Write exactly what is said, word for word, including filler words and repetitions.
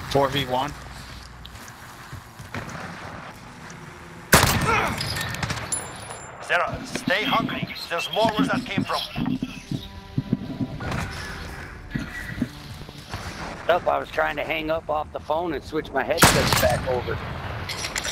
four v one. Sarah, stay hungry. There's more where that came from. Up, I was trying to hang up off the phone and switch my headset back over.